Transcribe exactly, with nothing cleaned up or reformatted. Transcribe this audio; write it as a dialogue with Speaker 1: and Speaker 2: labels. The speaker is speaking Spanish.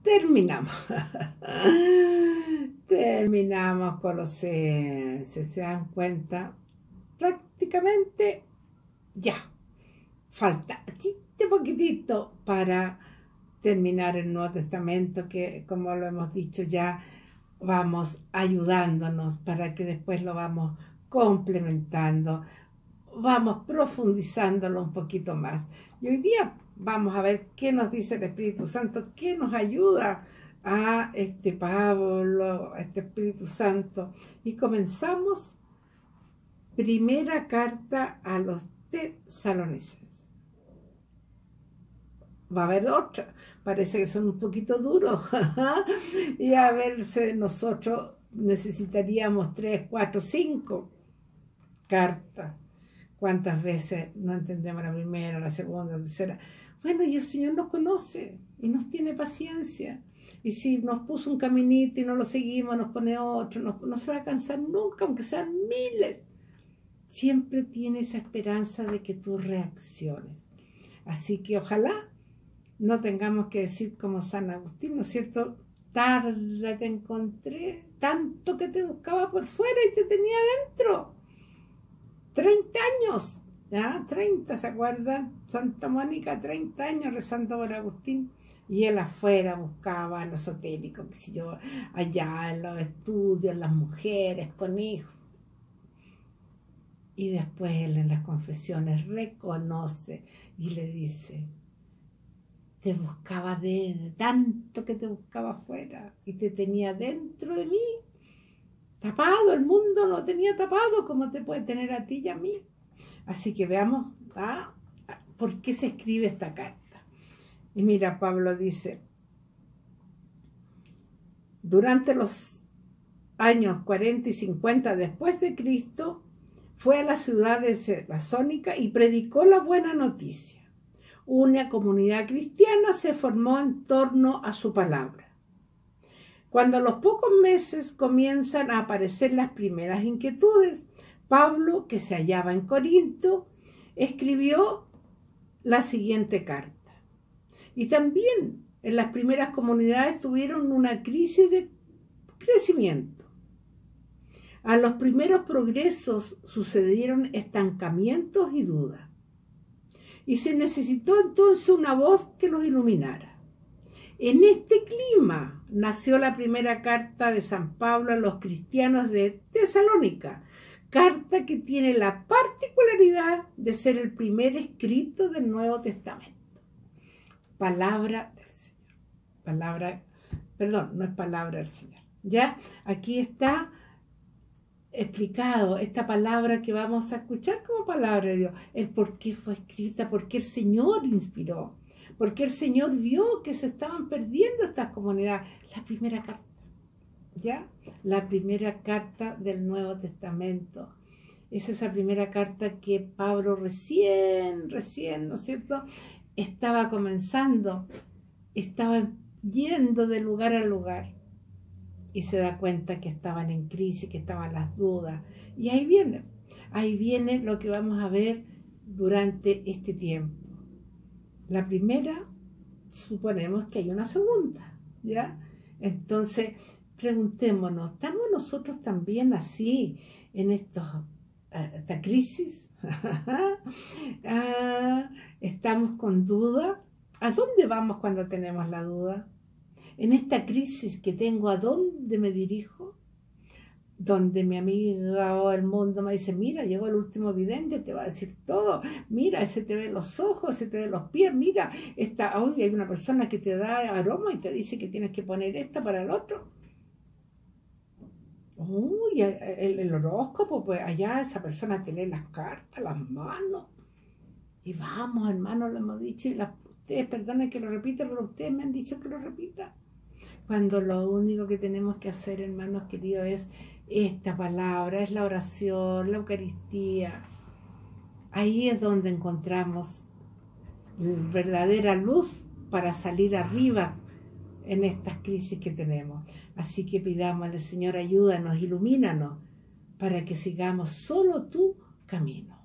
Speaker 1: terminamos. Terminamos Colosenses. ¿Se dan cuenta? Prácticamente ya. Falta un poquitito para terminar el Nuevo Testamento, que como lo hemos dicho ya, vamos ayudándonos para que después lo vamos complementando, vamos profundizándolo un poquito más. Y hoy día vamos a ver qué nos dice el Espíritu Santo, qué nos ayuda a este Pablo, a este Espíritu Santo. Y comenzamos primera carta a los tesalonicenses. Va a haber otra, parece que son un poquito duros, y a ver, nosotros necesitaríamos tres, cuatro, cinco cartas. ¿Cuántas veces no entendemos la primera, la segunda, la tercera? Bueno, y el Señor nos conoce y nos tiene paciencia. Y si nos puso un caminito y no lo seguimos, nos pone otro, no, no se va a cansar nunca, aunque sean miles. Siempre tiene esa esperanza de que tú reacciones. Así que ojalá no tengamos que decir como San Agustín, ¿no es cierto? Tarde te encontré, tanto que te buscaba por fuera y te tenía adentro. treinta años, ¿ya? treinta, ¿se acuerdan? Santa Mónica, treinta años rezando por Agustín. Y él afuera buscaba a los esotéricos, que si yo, allá en los estudios, las mujeres con hijos. Y después él en las confesiones reconoce y le dice: te buscaba de tanto que te buscaba afuera y te tenía dentro de mí, tapado, el mundo lo tenía tapado como te puede tener a ti y a mí. Así que veamos, ¿ah? ¿Por qué se escribe esta carta? Y mira, Pablo dice: durante los años cuarenta y cincuenta después de Cristo, fue a la ciudad de Tesalónica y predicó la buena noticia. Una comunidad cristiana se formó en torno a su palabra. Cuando a los pocos meses comienzan a aparecer las primeras inquietudes, Pablo, que se hallaba en Corinto, escribió la siguiente carta. Y también en las primeras comunidades tuvieron una crisis de crecimiento. A los primeros progresos sucedieron estancamientos y dudas. Y se necesitó entonces una voz que los iluminara. En este clima nació la primera carta de San Pablo a los cristianos de Tesalónica, carta que tiene la particularidad de ser el primer escrito del Nuevo Testamento. Palabra del Señor. Palabra, perdón, no es palabra del Señor. Ya, aquí está explicado esta palabra que vamos a escuchar como palabra de Dios, el por qué fue escrita, por qué el Señor inspiró, por qué el Señor vio que se estaban perdiendo estas comunidades. La primera carta, ¿ya? La primera carta del Nuevo Testamento. Es esa primera carta que Pablo recién, recién, ¿no es cierto?, estaba comenzando, estaba yendo de lugar a lugar. Y se da cuenta que estaban en crisis, que estaban las dudas. Y ahí viene, ahí viene lo que vamos a ver durante este tiempo. La primera, suponemos que hay una segunda, ¿ya? Entonces, preguntémonos, ¿estamos nosotros también así en estos, esta crisis? ¿Estamos con duda? ¿A dónde vamos cuando tenemos la duda? En esta crisis que tengo, ¿a dónde me dirijo? Donde mi amiga o el mundo me dice: mira, llegó el último vidente, te va a decir todo. Mira, ese te ve los ojos, ese te ve los pies. Mira, esta, hoy hay una persona que te da aroma y te dice que tienes que poner esta para el otro. Uy, el, el horóscopo, pues allá esa persona te lee las cartas, las manos. Y vamos, hermanos, lo hemos dicho. Y la, ustedes, perdonen que lo repita, pero ustedes me han dicho que lo repita. Cuando lo único que tenemos que hacer, hermanos queridos, es esta palabra, es la oración, la Eucaristía. Ahí es donde encontramos verdadera luz para salir arriba en estas crisis que tenemos. Así que pidámosle: Señor, ayúdanos, ilumínanos, para que sigamos solo tu camino.